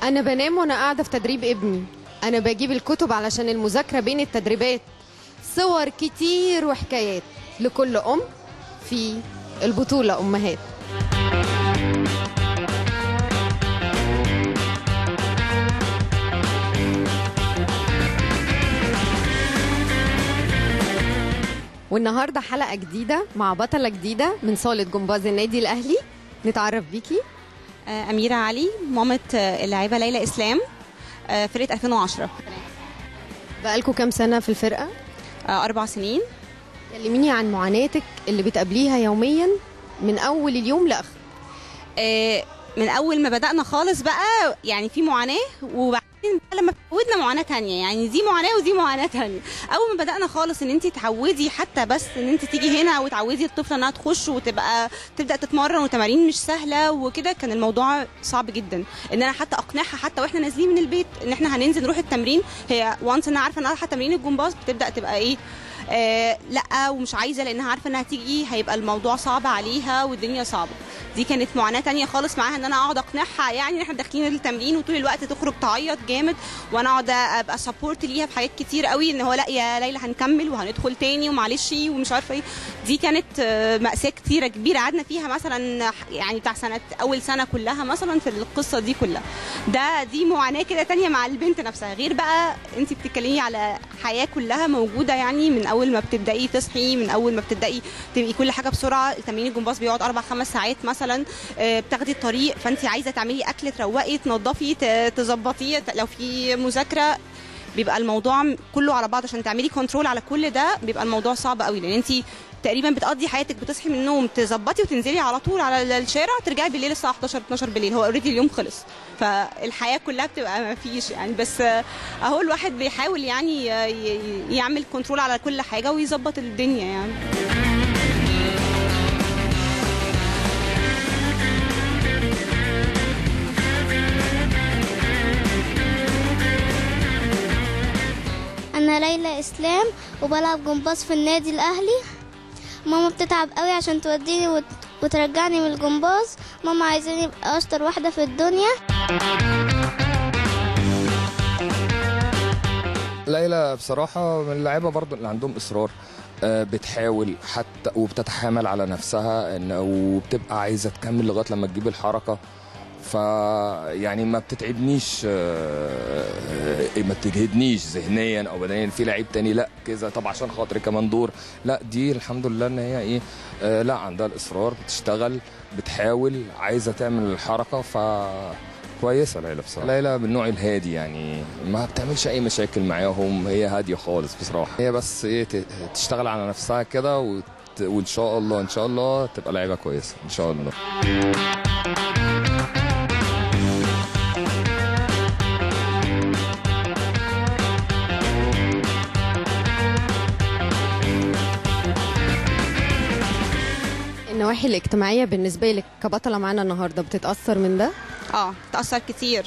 أنا بنام وأنا قاعدة في تدريب ابني. أنا بجيب الكتب علشان المذاكرة بين التدريبات. صور كتير وحكايات لكل أم في البطولة أمهات. والنهاردة حلقة جديدة مع بطلة جديدة من صالة جمباز النادي الأهلي. نتعرف بيكي. أميرة علي، مامة اللاعبة ليلى إسلام، فرقة 2010. بقالكوا كام سنة في الفرقة؟ 4 سنين. كلميني عن معاناتك اللي بتقابليها يوميا من أول اليوم لآخر. من أول ما بدأنا خالص بقى يعني في معاناة، وبعدين لما اتعودنا معاناة تانية، يعني دي معاناة ودي معاناة تانية. أول ما بدأنا خالص إن أنت تعودي حتى بس إن أنت تيجي هنا وتعودي الطفلة إنها تخش تبدأ تتمرن، وتمارين مش سهلة وكده، كان الموضوع صعب جدا إن أنا حتى أقنعها حتى وإحنا نازلين من البيت إن إحنا هننزل نروح التمرين. هي وانس إنها عارفة إن أنا رايحة تمرين الجمباز بتبدأ تبقى إيه، لا ومش عايزة، لأنها عارفة إنها تيجي هيبقى الموضوع صعب عليها والدنيا صعبة. دي كانت معاناة تانية خالص معاها، ان انا اقعد اقنعها يعني احنا داخلين التمرين وطول الوقت تخرج تعيط جامد، وانا اقعد ابقى سبورت ليها في حاجات كتير قوي، ان هو لا يا ليلى هنكمل وهندخل تاني ومعلش ومش عارفه ايه. دي كانت مأساة كتيرة كبيرة قعدنا فيها مثلا يعني بتاع اول سنة كلها مثلا في القصة دي كلها. دي معاناة كده تانية مع البنت نفسها، غير بقى انت بتتكلمي على حياة كلها موجودة، يعني من اول ما بتبدأي تصحي، من اول ما بتبدأي تبقي كل حاجة بسرعة. التمرين الجمباز بيقعد 4-5 ساعات مثلا، بتاخدي الطريق، فانت عايزه تعملي اكل، تروقي، تنظفي، تظبطيه، لو في مذاكره بيبقى الموضوع كله على بعض عشان تعملي كنترول على كل ده. بيبقى الموضوع صعب قوي، لان انت تقريبا بتقضي حياتك بتصحي من النوم تظبطي وتنزلي على طول على الشارع، ترجعي بالليل الساعه 11-12 بالليل، هو اوريدي اليوم خلص. فالحياه كلها بتبقى ما فيش يعني، بس اهو الواحد بيحاول يعني يعمل كنترول على كل حاجه ويظبط الدنيا يعني. أنا ليلى إسلام وبلعب جمباز في النادي الأهلي. ماما بتتعب قوي عشان توديني وترجعني من الجمباز. ماما عايزاني أبقى أشطر واحدة في الدنيا. ليلى بصراحة من اللعيبة برضو اللي عندهم إصرار، بتحاول حتى وبتتحامل على نفسها وبتبقى عايزة تكمل لغاية لما تجيب الحركة. فيعني ما بتتعبنيش، ما بتجهدنيش ذهنيا او بدنيا. في لعيب تاني لا كذا طب عشان خاطري كمان دور، لا دي الحمد لله ان هي ايه، لا عندها الاصرار، بتشتغل، بتحاول، عايزه تعمل الحركه. كويسه ليلى بصراحه. ليلى من النوع الهادي، يعني ما بتعملش اي مشاكل معاهم، هي هاديه خالص بصراحه. هي بس ايه تشتغل على نفسها كده وان شاء الله ان شاء الله تبقى لعيبه كويسه ان شاء الله. النواحي الاجتماعية بالنسبة لك كبطلة معانا النهاردة بتتأثر من ده؟ بتأثر كتير.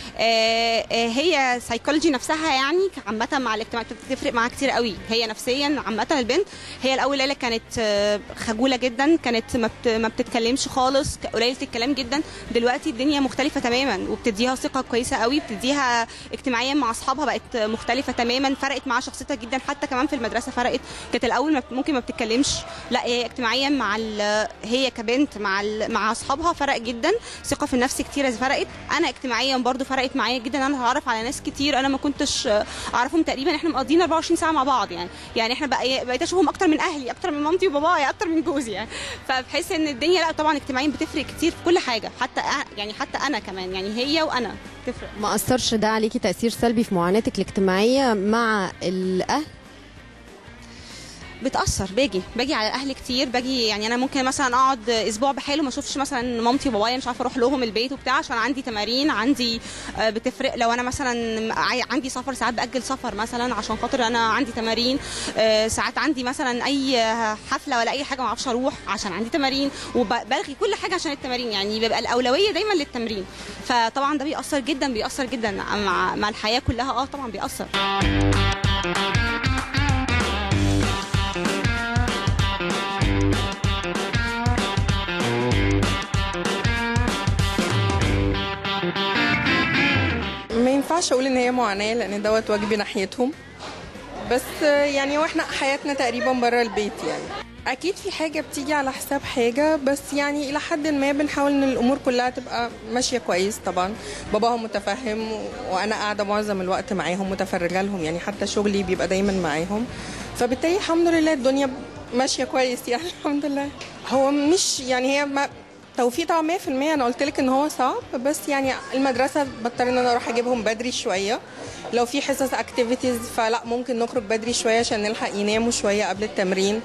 هي سايكولوجي نفسها يعني عامة مع الاجتماع بتفرق معاها كتير قوي. هي نفسيا عامة البنت، هي الأول ليلى كانت خجولة جدا، كانت ما بتتكلمش خالص، قليلة الكلام جدا. دلوقتي الدنيا مختلفة تماما، وبتديها ثقة كويسة قوي، بتديها اجتماعيا مع أصحابها بقت مختلفة تماما، فرقت معاها شخصيتها جدا، حتى كمان في المدرسة فرقت. كانت الأول ممكن ما بتتكلمش، لا هي اجتماعيا هي كبنت مع أصحابها فرق جدا، ثقة في النفس كتير فرقت. أنا اجتماعيا برضو فرقت معايا جدا، انا هتعرف على ناس كتير انا ما كنتش اعرفهم تقريبا. احنا مقضيين 24 ساعه مع بعض يعني احنا بقيت اشوفهم اكتر من اهلي، اكتر من مامتي وبابايا، اكتر من جوزي يعني. فبحس ان الدنيا لا طبعا اجتماعيا بتفرق كتير في كل حاجه، حتى انا كمان يعني هي وانا تفرق. ما اثرش ده عليكي تاثير سلبي في معاناتك الاجتماعيه مع الاهل؟ بتأثر. باجي على الاهل كتير، يعني انا ممكن مثلا اقعد اسبوع بحاله ما اشوفش مثلا مامتي وبابايا، مش عارفه اروح لهم البيت وبتاع عشان عندي تمارين، عندي بتفرق. لو انا مثلا عندي سفر، ساعات باجل سفر مثلا عشان خاطر انا عندي تمارين. ساعات عندي مثلا اي حفله ولا اي حاجه ما اعرفش اروح عشان عندي تمارين، وبلغي كل حاجه عشان التمارين، يعني بيبقى الاولويه دايما للتمرين. فطبعا ده بيأثر جدا مع الحياه كلها. طبعا بيأثر. ينفعش اقول ان هي معاناه لان دوت واجبي ناحيتهم، بس يعني واحنا حياتنا تقريبا بره البيت يعني. اكيد في حاجه بتيجي على حساب حاجه، بس يعني الى حد ما بنحاول ان الامور كلها تبقى ماشيه كويس. طبعا باباهم متفهم وانا قاعده معظم الوقت معاهم متفرجه لهم، يعني حتى شغلي بيبقى دايما معاهم، فبالتالي الحمد لله الدنيا ماشيه كويس يعني الحمد لله. هو مش يعني هي توفيق طبعا 100%. انا قلت لك ان هو صعب، بس يعني المدرسه بضطر ان انا اروح اجيبهم بدري شويه. لو في حصص اكتيفيتيز فلا ممكن نخرج بدري شويه عشان نلحق يناموا شويه قبل التمرين.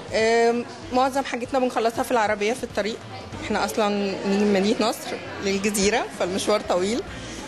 معظم حاجتنا بنخلصها في العربيه في الطريق. احنا اصلا من مدينه نصر للجزيره فالمشوار طويل،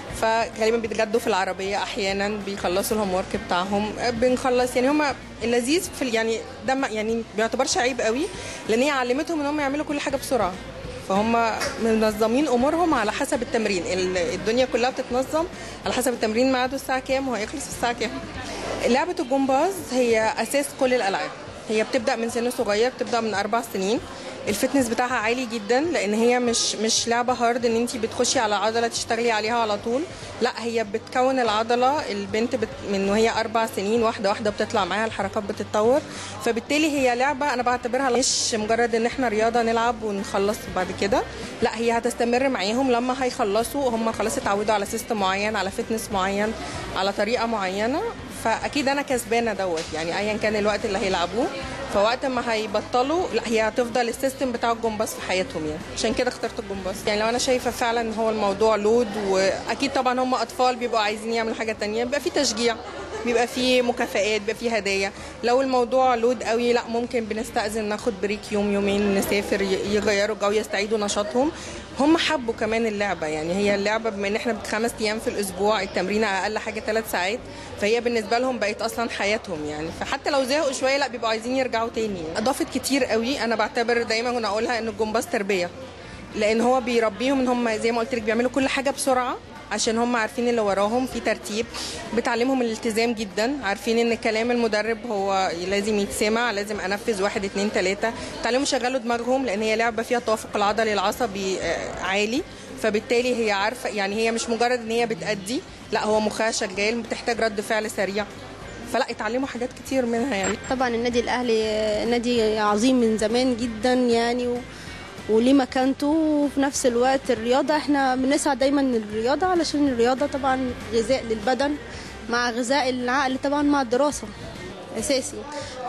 فغالبا بيتغدوا في العربيه، احيانا بيخلصوا الهوم ورك بتاعهم بنخلص. يعني هم اللذيذ في يعني ده يعني ما بيعتبرش عيب قوي، لان هي علمتهم ان هم يعملوا كل حاجه بسرعه، فهم منظمين امورهم على حسب التمرين. الدنيا كلها بتتنظم على حسب التمرين، ميعاده الساعه كام وهيخلص الساعه كام. لعبه الجمباز هي اساس كل الالعاب. هي بتبدا من سن صغير، بتبدا من 4 سنين. الفتنس بتاعها عالي جدا لان هي مش لعبه هارد ان انت بتخشي على عضله تشتغلي عليها على طول، لا هي بتكون العضله. البنت من وهي 4 سنين واحده واحده بتطلع معاها الحركات بتتطور، فبالتالي هي لعبه انا بعتبرها مش مجرد ان احنا رياضه نلعب ونخلص بعد كده، لا هي هتستمر معاهم لما هيخلصوا هم خلاص اتعودوا على سيستم معين، على فتنس معين، على طريقه معينه. فاكيد انا كسبانه دوت يعني ايا كان الوقت اللي هيلعبوه، فوقت ما هيبطلوا لا هي هتفضل السيستم بتاع الجمباز في حياتهم يعني. عشان كده اخترت الجمباز. يعني لو انا شايفه فعلا هو الموضوع لود، واكيد طبعا هم اطفال بيبقوا عايزين يعملوا حاجه تانية، بيبقى في تشجيع، بيبقى في مكافآت، بيبقى في هدايا. لو الموضوع لود قوي لا ممكن بنستأذن ناخد بريك يوم يومين، نسافر يغيروا الجو، يستعيدوا نشاطهم. هم حبوا كمان اللعبه، يعني هي اللعبه بما ان احنا 5 ايام في الاسبوع، التمرين اقل حاجه 3 ساعات، فهي بالنسبه لهم بقت اصلا حياتهم يعني. فحتى لو زهقوا شويه لا بيبقوا عايزين يرجعوا تاني يعني. اضافت كتير قوي. انا بعتبر دايما وانا اقولها ان الجمباز تربيه، لان هو بيربيهم ان هم زي ما قلت لك بيعملوا كل حاجه بسرعه عشان هم عارفين اللي وراهم في ترتيب. بتعلمهم الالتزام جدا، عارفين ان كلام المدرب هو لازم يتسمع، لازم انفذ 1 2 3. بتعلمهم يشغلوا دماغهم لان هي لعبه فيها التوافق العضلي العصبي عالي، فبالتالي هي عارفه يعني هي مش مجرد ان هي بتأدي، لا هو مخها شغال، بتحتاج رد فعل سريع، فلا اتعلموا حاجات كتير منها يعني. طبعا النادي الاهلي نادي عظيم من زمان جدا يعني وليه مكانته، وفي نفس الوقت الرياضة احنا بنسعى دايما للرياضة علشان الرياضة طبعا غذاء للبدن مع غذاء العقل طبعا مع الدراسة اساسي.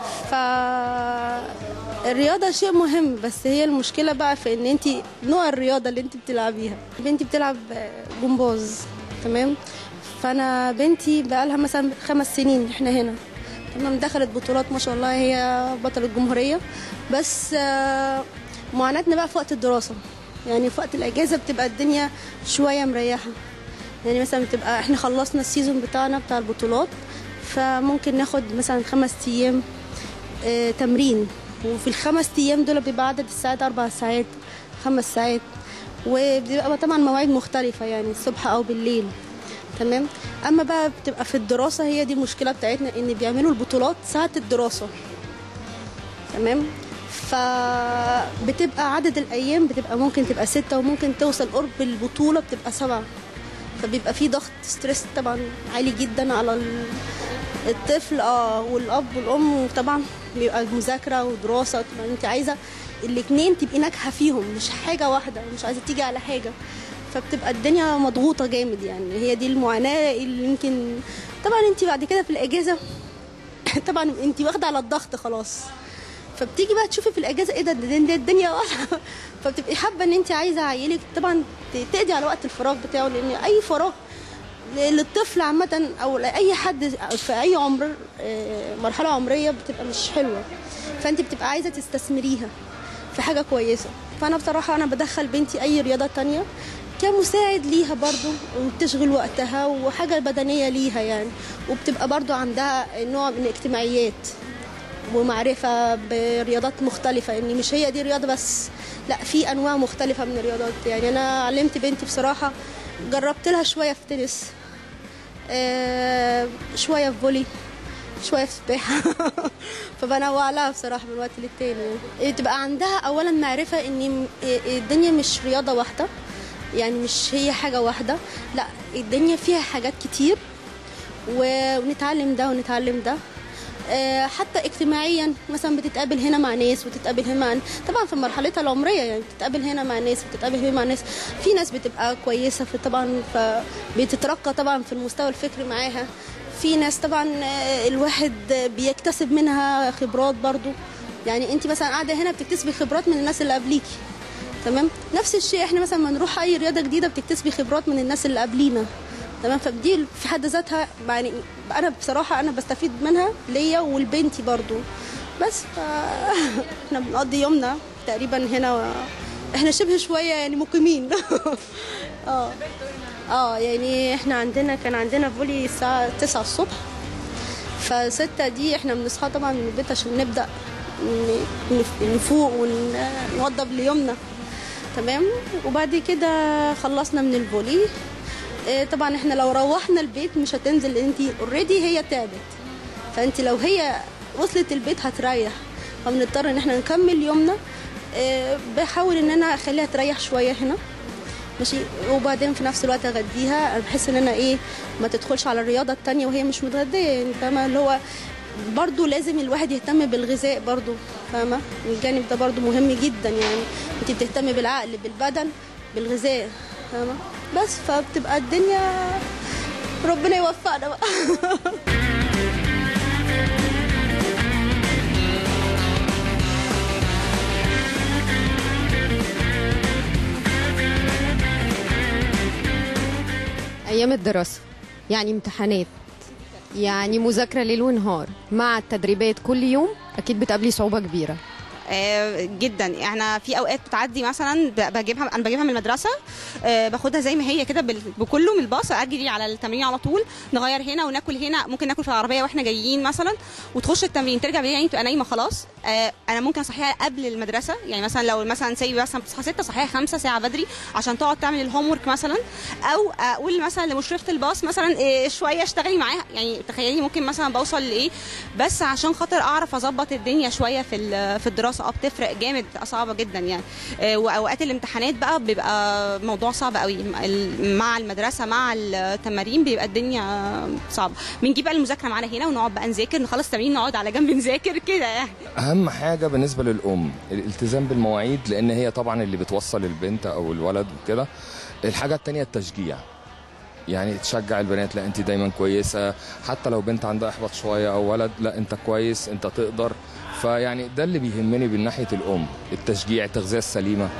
فالرياضة شيء مهم، بس هي المشكلة بقى في ان انت نوع الرياضة اللي انت بتلعبيها. بنتي بتلعب جمباز تمام، فانا بنتي بقى لها مثلا 5 سنين احنا هنا تمام، دخلت بطولات ما شاء الله، هي بطلة الجمهورية. بس معاناتنا بقى في وقت الدراسة، يعني في وقت الأجازة بتبقى الدنيا شوية مريحة. يعني مثلا بتبقى احنا خلصنا السيزون بتاعنا بتاع البطولات، فممكن ناخد مثلا 5 أيام تمرين، وفي ال5 أيام دول بيبقى عدد الساعات 4 ساعات 5 ساعات، وبيبقى طبعا مواعيد مختلفة يعني الصبح أو بالليل تمام. أما بقى بتبقى في الدراسة، هي دي المشكلة بتاعتنا، إن بيعملوا البطولات ساعة الدراسة تمام، فبتبقى عدد الأيام بتبقى ممكن تبقى 6 وممكن توصل قرب البطولة بتبقى 7، فبيبقى في ضغط ستريس طبعا عالي جدا على الطفل والأب والأم، وطبعا بيبقى مذاكرة ودراسة. طبعا انت عايزة الاتنين تبقي ناجحة فيهم، مش حاجة واحدة، مش عايزة تيجي على حاجة، فبتبقى الدنيا مضغوطة جامد يعني. هي دي المعاناة اللي يمكن طبعا انت بعد كده في الأجازة طبعا انت واخدة على الضغط خلاص، فبتيجي بقى تشوفي في الاجازه ايه ده الدنيا واضحه، فبتبقي حابه ان انت عايزه عيلك طبعا تقضي على وقت الفراغ بتاعه، لان اي فراغ للطفل عامه او لاي حد في اي عمر مرحله عمريه بتبقى مش حلوه، فانت بتبقى عايزه تستثمريها في حاجه كويسه. فانا بصراحه انا بدخل بنتي اي رياضه تانية كمساعد ليها برضو، وبتشغل وقتها وحاجه بدنيه ليها يعني، وبتبقى برضو عندها نوع من الاجتماعيات ومعرفة برياضات مختلفة، يعني مش هي دي رياضة بس، لا في أنواع مختلفة من الرياضات. يعني أنا علمت بنتي بصراحة، جربت لها شوية في تنس، شوية في فولي، شوية في سباحة فبنوع لها بصراحة من وقت للتاني. تبقى عندها أولا معرفة إن الدنيا مش رياضة واحدة، يعني مش هي حاجه واحده، لا الدنيا فيها حاجات كتير ونتعلم ده ونتعلم ده. حتى اجتماعيا مثلا بتتقابل هنا مع ناس وتتقابل هنا مع طبعا في مرحلتها العمريه، يعني بتتقابل هنا مع ناس وتتقابل هنا مع ناس، في ناس بتبقى كويسه في طبعا فبتترقى طبعا في المستوى الفكري معاها، في ناس طبعا الواحد بيكتسب منها خبرات برضو، يعني انت مثلا قاعده هنا بتكتسبي خبرات من الناس اللي قبليكي، تمام. نفس الشيء احنا مثلا لما نروح اي رياضه جديده بتكتسبي خبرات من الناس اللي قبلينا، تمام. فدي في حد ذاتها يعني انا بصراحه انا بستفيد منها ليا ولبنتي برضو. بس احنا بنقضي يومنا تقريبا هنا، احنا شبه شويه يعني مقيمين. يعني احنا كان عندنا فولي الساعه 9 الصبح، ف6 دي احنا بنصحى طبعا من البيت عشان نبدا نفوق ونوضب ليومنا، تمام. وبعد كده خلصنا من الفولي، طبعا احنا لو روحنا البيت مش هتنزل، انت اوريدي هي تعبت، فانت لو هي وصلت البيت هتريح، فبنضطر ان احنا نكمل يومنا. بحاول ان انا اخليها تريح شويه هنا، ماشي، وبعدين في نفس الوقت اغديها بحيث ان انا ما تدخلش على الرياضه التانية وهي مش متغديه، يعني فاهمه اللي هو برضو لازم الواحد يهتم بالغذاء برضو، فاهمه الجانب ده برضو مهم جدا، يعني انت بتهتمي بالعقل بالبدن بالغذاء، فاهمه. بس فبتبقى الدنيا ربنا يوفقنا بقى. ايام الدراسه يعني امتحانات، يعني مذاكره ليل ونهار مع التدريبات كل يوم، اكيد بتقابلي صعوبه كبيره. جدا. احنا في اوقات بتعدي مثلا انا بجيبها من المدرسه، باخدها زي ما هي كده بكله من الباص، اجري على التمرين على طول، نغير هنا وناكل هنا، ممكن ناكل في العربيه واحنا جايين مثلا، وتخش التمرين ترجع بالليل يعني تبقى نايمه خلاص. انا ممكن اصحيها قبل المدرسه، يعني مثلا لو مثلا سايبه مثلا بتصحى 6 صحيها 5 ساعه بدري عشان تقعد تعمل الهوم ورك مثلا، او اقول مثلا لمشرفه الباص مثلا شويه اشتغلي معاها، يعني تخيلي ممكن مثلا بوصل لايه، بس عشان خاطر اعرف اظبط الدنيا شويه في الدراسه. بتفرق جامد، صعبه جدا يعني. واوقات الامتحانات بقى بيبقى موضوع صعب قوي مع المدرسه مع التمارين، بيبقى الدنيا صعبه. بنجيب بقى المذاكره معانا هنا ونقعد بقى نذاكر، نخلص التمرين نقعد على جنب نذاكر كده يعني. اهم حاجه بالنسبه للام الالتزام بالمواعيد، لان هي طبعا اللي بتوصل البنت او الولد وكده. الحاجه الثانيه التشجيع، يعني تشجع البنات، لا انت دايما كويسه، حتى لو بنت عندها احباط شويه او ولد، لا انت كويس انت تقدر. فيعني ده اللي بيهمني من ناحيه الام، التشجيع، التغذيه السليمه.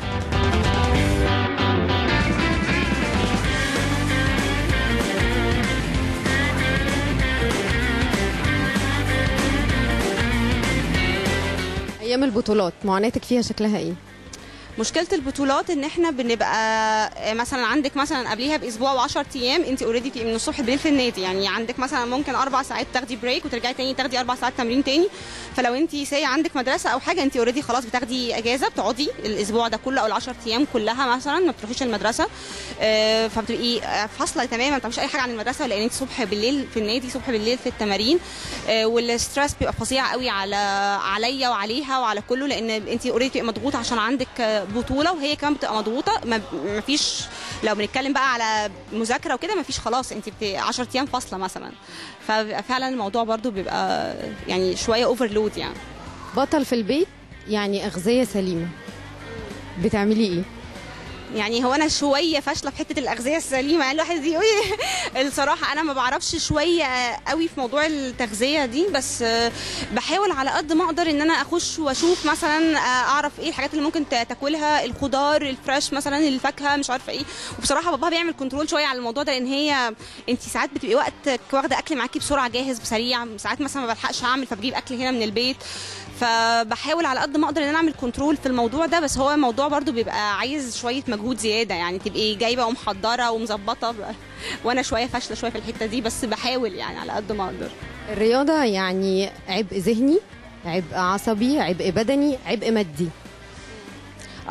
ايام البطولات معاناتك فيها شكلها ايه؟ مشكله البطولات ان احنا بنبقى مثلا عندك مثلا قبليها باسبوع و10 ايام انت اوريدي بتبقي من الصبح بالليل في النادي، يعني عندك مثلا ممكن 4 ساعات تاخدي بريك وترجعي تاني تاخدي 4 ساعات تمرين تاني. فلو انت عندك مدرسه او حاجه انت اوريدي خلاص بتاخدي اجازه، بتقعدي الاسبوع ده كله او ال10 ايام كلها مثلا ما بتروحيش المدرسه، فبتبقي فاصله تماما، ما بتعمليش اي حاجه عن المدرسه، لان انت صبح بالليل في النادي صبح بالليل في التمارين. والستريس بيبقى فظيع قوي عليا وعليها وعلى كله، لان انت اوريدي بتبقي مضغوطه عشان عندك بطوله، وهي كمان بتبقى مضغوطه. ما فيش، لو بنتكلم بقى على مذاكره وكده ما فيش خلاص، انت 10 ايام فاصله مثلا، ففعلا الموضوع برضو بيبقى يعني شويه اوفرلود. يعني بطل في البيت يعني اغذيه سليمه، بتعملي ايه؟ يعني هو انا شويه فاشله في حته الاغذيه السليمه، يعني الواحد يقول الصراحه انا ما بعرفش شويه قوي في موضوع التغذيه دي، بس بحاول على قد ما اقدر ان انا اخش واشوف مثلا اعرف ايه الحاجات اللي ممكن تاكلها، الخضار الفريش مثلا، الفاكهه مش عارفه ايه. وبصراحه بابا بيعمل كنترول شويه على الموضوع ده، لان هي انت ساعات بتبقي وقت واخده اكل معاكي بسرعه جاهز بسريع، ساعات مثلا ما بلحقش اعمل فبجيب اكل هنا من البيت، فبحاول على قد ما اقدر ان انا اعمل كنترول في الموضوع ده. بس هو الموضوع برضو بيبقى عايز شويه مجهود زياده، يعني تبقي جايبه ومحضره ومظبطه، وانا شويه فاشله شويه في الحته دي، بس بحاول يعني على قد ما اقدر. الرياضه يعني عبء ذهني، عبء عصبي، عبء بدني، عبء مادي.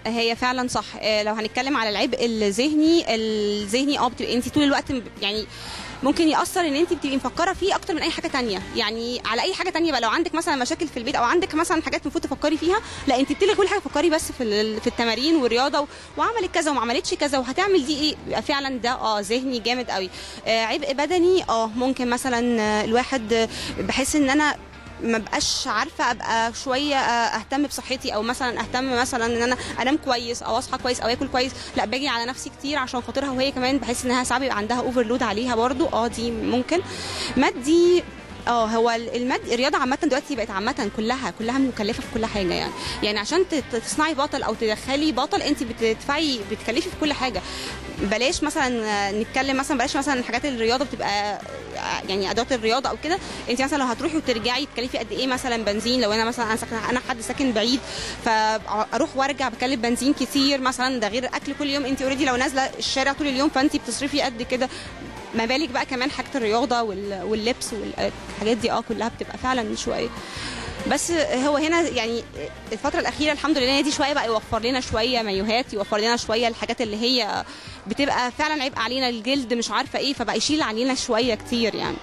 هي فعلا صح. لو هنتكلم على العبء الذهني بتبقى انت طول الوقت يعني ممكن يأثر ان انت بتبقي مفكره فيه اكتر من اي حاجه تانية، يعني على اي حاجه تانية بقى. لو عندك مثلا مشاكل في البيت او عندك مثلا حاجات المفروض تفكري فيها، لا انت بتلغي كل حاجه تفكري بس في التمارين والرياضه وعملت كذا وما عملتش كذا وهتعمل دي ايه. بيبقى فعلا ده ذهني جامد قوي. عبء بدني ممكن مثلا الواحد بحس ان انا ما بقاش عارفه ابقى شويه اهتم بصحتي، او مثلا اهتم مثلا ان انا انام كويس او اصحى كويس او اكل كويس، لا باجي على نفسي كتير عشان خاطرها، وهي كمان بحس انها ساعات بيبقى عندها اوفرلود عليها برضو. دي ممكن. مادي هو الرياضه عامه دلوقتي بقت عامه كلها مكلفه في كل حاجه، يعني عشان تصنعي بطل او تدخلي بطل انت بتكلفي في كل حاجه. بلاش مثلا نتكلم مثلا بلاش مثلا حاجات الرياضه بتبقى يعني ادوات الرياضه او كده. انت مثلا لو هتروحي وترجعي تكلفي قد ايه مثلا بنزين؟ لو انا مثلا انا حد ساكن بعيد فاروح وارجع بكلف بنزين كتير مثلا، ده غير اكل كل يوم. انت اوريدي لو نازله الشارع طول اليوم فانت بتصرفي قد كده، ما بالك بقى كمان حاجه الرياضه واللبس والحاجات دي كلها بتبقى فعلا شويه. بس هو هنا يعني الفتره الاخيره الحمد لله دي شويه بقى يوفر لنا شويه مايوهات، يوفر لنا شويه الحاجات اللي هي بتبقى فعلا عبء علينا، الجلد مش عارفه ايه، فبقى يشيل علينا شويه كتير يعني.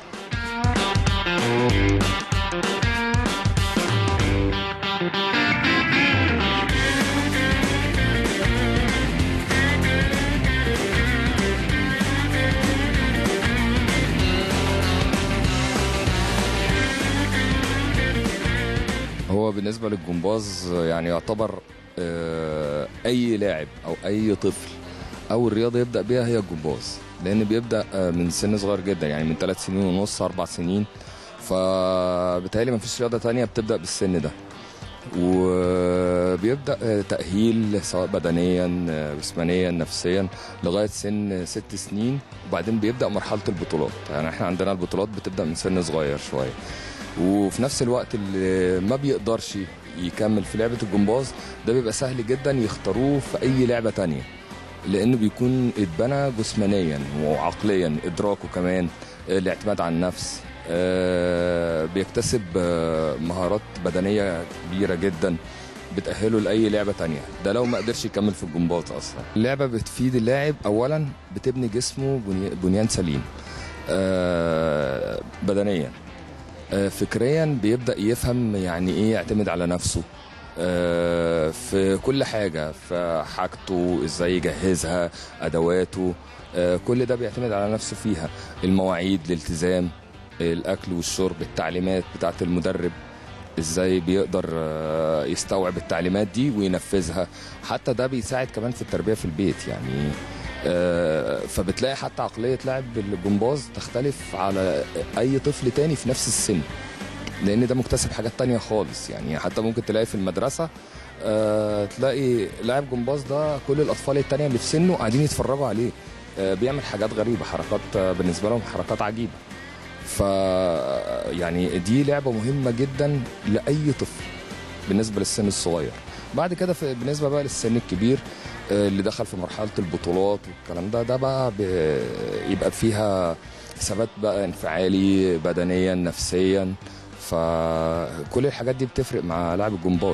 هو بالنسبة للجمباز يعني يعتبر أي لاعب أو أي طفل أول رياضة يبدأ بيها هي الجمباز، لأن بيبدأ من سن صغير جدا، يعني من 3 سنين ونص 4 سنين، فبالتالي مفيش رياضة تانية بتبدأ بالسن ده. وبيبدأ تأهيل سواء بدنيا جسمانيا نفسيا لغاية سن 6 سنين، وبعدين بيبدأ مرحلة البطولات. يعني احنا عندنا البطولات بتبدأ من سن صغير شوية. وفي نفس الوقت اللي ما بيقدرش يكمل في لعبة الجمباز ده بيبقى سهل جدا يختاروه في أي لعبة تانية، لأنه بيكون اتبنى جسمانيا وعقليا، إدراكه كمان، الاعتماد على النفس، بيكتسب مهارات بدنية كبيرة جدا بتأهله لأي لعبة تانية. ده لو ما قدرش يكمل في الجمباز أصلا. اللعبة بتفيد اللاعب أولا، بتبني جسمه بنيان سليم بدنيا، فكريا بيبدأ يفهم يعني ايه يعتمد على نفسه في كل حاجة، في حاجته ازاي يجهزها، ادواته، كل ده بيعتمد على نفسه فيها. المواعيد، الالتزام، الاكل والشرب، التعليمات بتاعة المدرب، ازاي بيقدر يستوعب التعليمات دي وينفذها. حتى ده بيساعد كمان في التربية في البيت يعني. فبتلاقي حتى عقلية لاعب الجمباز تختلف على أي طفل تاني في نفس السن، لأن ده مكتسب حاجات تانية خالص. يعني حتى ممكن تلاقي في المدرسة تلاقي لاعب جمباز ده كل الأطفال التانية اللي في سنه قاعدين يتفرجوا عليه، بيعمل حاجات غريبة، حركات بالنسبة لهم حركات عجيبة. يعني دي لعبة مهمة جدا لأي طفل بالنسبة للسن الصغير. بعد كده بالنسبة بقى للسن الكبير اللي دخل في مرحلة البطولات والكلام ده بقى يبقى فيها ثبات بقى انفعالي بدنيا نفسيا، فكل الحاجات دي بتفرق مع لاعب الجمباز.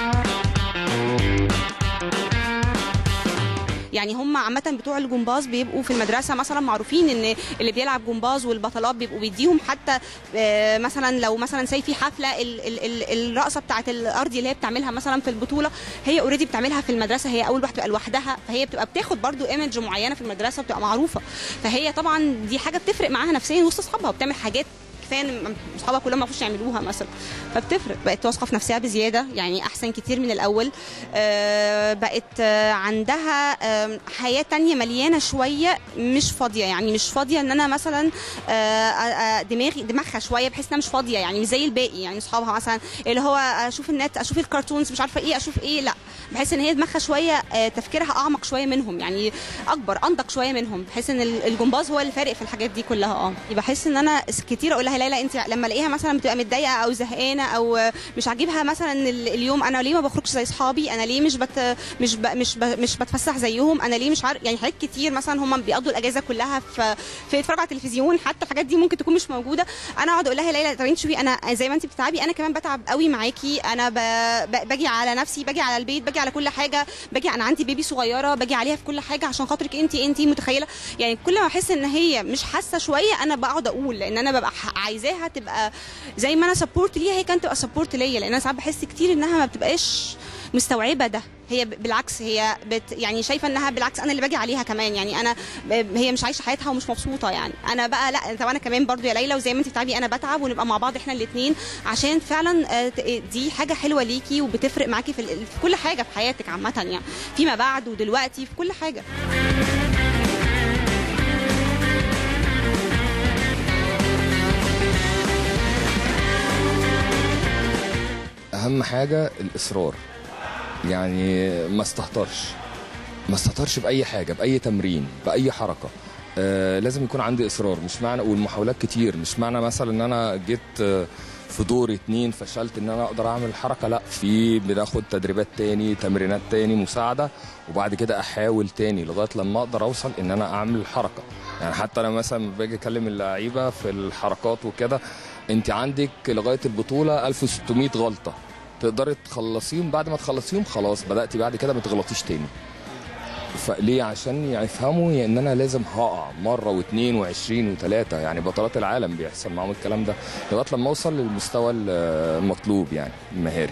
يعني هم عامه بتوع الجمباز بيبقوا في المدرسه مثلا معروفين ان اللي بيلعب جمباز والبطلات بيبقوا بيديهم حتى مثلا لو مثلا في حفله الرقصه بتاعه الارضي اللي هي بتعملها مثلا في البطوله، هي اوريدي بتعملها في المدرسه، هي اول واحده بتبقى لوحدها، فهي بتبقى بتاخد برضو ايمج معينه في المدرسه وبتبقى معروفه، فهي طبعا دي حاجه بتفرق معاها نفسيا وسط اصحابها، وبتعمل حاجات كفايه ان اصحابها كلهم ما يعرفوش يعملوها مثلا، فبتفرق. بقت واثقه في نفسها بزياده، يعني احسن كتير من الاول. بقت عندها حياه تانية مليانه شويه، مش فاضيه، يعني مش فاضيه ان انا مثلا دماغها شويه، بحس انها مش فاضيه، يعني مش زي الباقي، يعني اصحابها مثلا اللي هو اشوف النت، اشوف الكرتونز، مش عارفه ايه، اشوف ايه، لا بحس ان هي دماغها شويه تفكيرها اعمق شويه منهم، يعني اكبر انضج شويه منهم. بحس ان الجمباز هو اللي فارق في الحاجات دي كلها. بحس ان انا كتير اقول لها يا ليلى انت لما الاقيها مثلا بتبقى متضايقه او زهقانه او مش عاجبها مثلا اليوم، انا ليه ما بخرجش زي اصحابي، انا ليه مش بتفسح زيهم، انا ليه مش عارف، يعني حاجات كتير مثلا هم بيقضوا الاجازه كلها في يتفرجوا على التلفزيون، حتى الحاجات دي ممكن تكون مش موجوده. انا اقعد اقول لها يا ليلى طب انت شوفي انا زي ما انت بتتعبي انا كمان بتعب قوي معاكي، انا باجي على نفسي، باجي على البيت، باجي على كل حاجه، باجي انا عندي بيبي صغيره باجي عليها في كل حاجه عشان خاطرك انت متخيله. يعني كل ما احس ان هي مش حاسه شويه انا بقعد اقول، لان انا ببقى عايزاها تبقى زي ما انا سبورت ليها هي كانت تبقى سبورت ليا، لان انا ساعات بحس كتير انها ما بتبقاش مستوعبه ده، هي بالعكس هي يعني شايفه انها بالعكس انا اللي باجي عليها كمان، يعني انا هي مش عايشه حياتها ومش مبسوطه، يعني انا بقى لا طب انا كمان برضو يا ليلى وزي ما انت بتتعبي انا بتعب، ونبقى مع بعض احنا الاثنين عشان فعلا دي حاجه حلوه ليكي وبتفرق معاكي في كل حاجه في حياتك عامه، يعني فيما بعد ودلوقتي في كل حاجه. اهم حاجه الاصرار، يعني ما استهترش باي حاجه، باي تمرين، باي حركه. لازم يكون عندي اصرار، مش معنى والمحاولات كتير، مش معنى مثلا ان انا جيت في دور 2 فشلت ان انا اقدر اعمل حركه، لا، في بناخد تدريبات تاني، تمرينات تاني، مساعده، وبعد كده احاول تاني لغايه لما اقدر اوصل ان انا اعمل حركه. يعني حتى انا مثلا باجي اكلم اللعيبه في الحركات وكده، انت عندك لغايه البطوله 1600 غلطه تقدري تخلصيهم، بعد ما تخلصيهم خلاص بداتي بعد كده ما تغلطيش تاني. فليه؟ عشان يفهموا ان انا لازم هقع مره واثنين وعشرين وثلاثه، يعني بطلات العالم بيحصل معاهم الكلام ده لغايه لما اوصل للمستوى المطلوب يعني المهاري.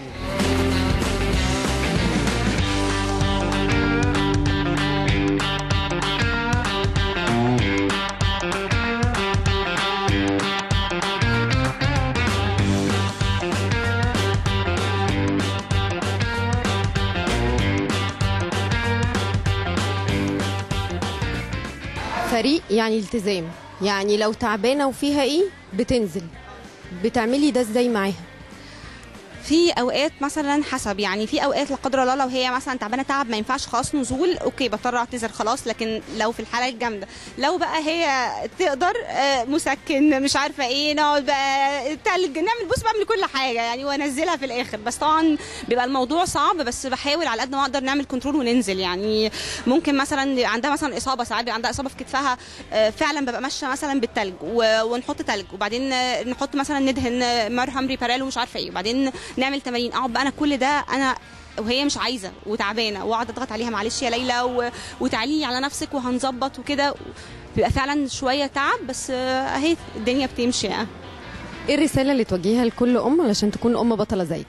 فريق يعني التزام، يعني لو تعبانه وفيها ايه بتنزل. بتعملي ده ازاي معاها؟ في اوقات مثلا حسب، يعني في اوقات لا قدر الله لو هي مثلا تعبانه تعب ما ينفعش خلاص نزول، اوكي بضطر اعتذر خلاص، لكن لو في الحاله الجامده لو بقى هي تقدر مسكن مش عارفه ايه، نقعد بقى تلج نعمل بص بعمل كل حاجه يعني وانزلها في الاخر، بس طبعا بيبقى الموضوع صعب، بس بحاول على قد ما اقدر نعمل كنترول وننزل. يعني ممكن مثلا عندها مثلا اصابه، ساعات عندها اصابه في كتفها، فعلا ببقى ماشيه مثلا بالتلج ونحط تلج، وبعدين نحط مثلا ندهن مرهم ريبارال ومش عارفه ايه، وبعدين نعمل تمارين. اقعد بقى انا كل ده انا وهي مش عايزه وتعبانه، واقعد اضغط عليها معلش يا ليلى وتعالي على نفسك وهنظبط وكده، بيبقى فعلا شويه تعب، بس اهي الدنيا بتمشي. يعني ايه الرساله اللي توجهيها لكل ام علشان تكون ام بطله زيك؟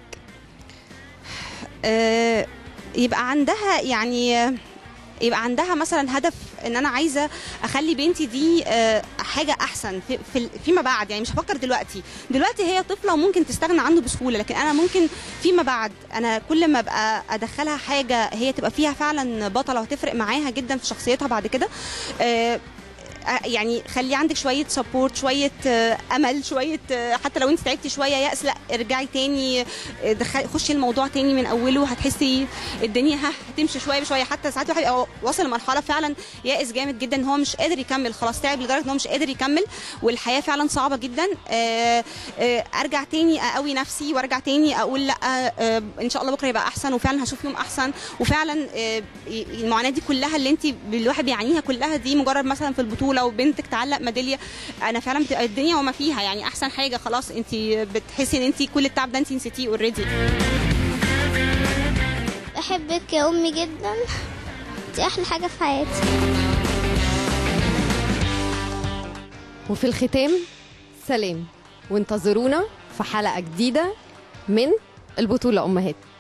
يبقى عندها يبقى عندها مثلا هدف ان انا عايزه اخلي بنتي دي حاجه احسن فيما بعد. يعني مش هفكر دلوقتي هي طفله وممكن تستغنى عنه بسهوله، لكن انا ممكن فيما بعد انا كل ما ابقى ادخلها حاجه هي تبقى فيها فعلا بطله وهتفرق معاها جدا في شخصيتها بعد كده. يعني خلي عندك شويه سبورت، شويه امل، شويه حتى لو انت تعبتي شويه يأس، لا ارجعي تاني، خشي الموضوع تاني من اوله، هتحسي الدنيا هتمشي شويه بشويه. حتى ساعات الواحد وصل لمرحله فعلا يائس جامد جدا ان هو مش قادر يكمل، خلاص تعب لدرجه ان هو مش قادر يكمل والحياه فعلا صعبه جدا. ارجع تاني اقوي نفسي وارجع تاني اقول لا ان شاء الله بكره يبقى احسن، وفعلا هشوف يوم احسن، وفعلا المعاناه دي كلها اللي انت الواحد بيعانيها كلها دي مجرد مثلا في البطوله لو بنتك تعلق ميداليه، انا فعلا بتبقى الدنيا وما فيها يعني احسن حاجه، خلاص انت بتحسي ان انت كل التعب ده انت نسيتيه اوريدي. بحبك يا امي جدا، انت احلى حاجه في حياتي. وفي الختام سلام، وانتظرونا في حلقه جديده من البطوله امهات.